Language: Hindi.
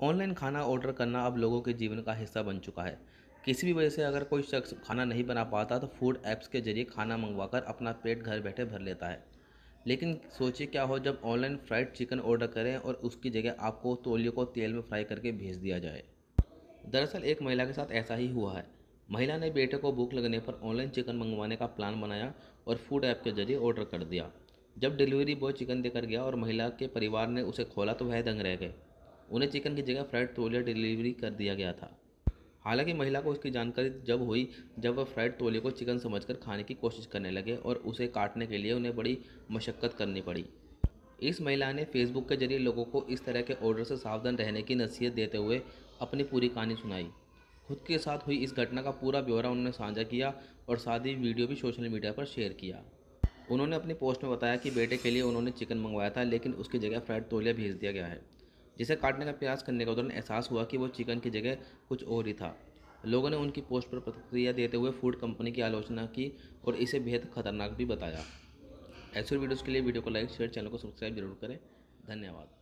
ऑनलाइन खाना ऑर्डर करना अब लोगों के जीवन का हिस्सा बन चुका है। किसी भी वजह से अगर कोई शख्स खाना नहीं बना पाता तो फूड ऐप्स के जरिए खाना मंगवाकर अपना पेट घर बैठे भर लेता है। लेकिन सोचिए क्या हो जब ऑनलाइन फ्राइड चिकन ऑर्डर करें और उसकी जगह आपको तौलियों को तेल में फ्राई करके भेज दिया जाए। दरअसल एक महिला के साथ ऐसा ही हुआ है। महिला ने बेटे को भूख लगने पर ऑनलाइन चिकन मंगवाने का प्लान बनाया और फूड ऐप के जरिए ऑर्डर कर दिया। जब डिलीवरी बॉय चिकन देकर गया और महिला के परिवार ने उसे खोला तो वह दंग रह गए। उन्हें चिकन की जगह फ्राइड तौलिया डिलीवरी कर दिया गया था। हालांकि महिला को इसकी जानकारी जब हुई जब वह फ्राइड तौलिया को चिकन समझकर खाने की कोशिश करने लगे और उसे काटने के लिए उन्हें बड़ी मशक्क़त करनी पड़ी। इस महिला ने फेसबुक के जरिए लोगों को इस तरह के ऑर्डर से सावधान रहने की नसीहत देते हुए अपनी पूरी कहानी सुनाई। खुद के साथ हुई इस घटना का पूरा ब्यौरा उन्होंने साझा किया और साथ ही वीडियो भी सोशल मीडिया पर शेयर किया। उन्होंने अपनी पोस्ट में बताया कि बेटे के लिए उन्होंने चिकन मंगवाया था लेकिन उसकी जगह फ्राइड तौलिया भेज दिया गया है, जिसे काटने का प्रयास करने के दौरान एहसास हुआ कि वो चिकन की जगह कुछ और ही था। लोगों ने उनकी पोस्ट पर प्रतिक्रिया देते हुए फूड कंपनी की आलोचना की और इसे बेहद खतरनाक भी बताया। ऐसे वीडियोज़ के लिए वीडियो को लाइक शेयर चैनल को सब्सक्राइब जरूर करें। धन्यवाद।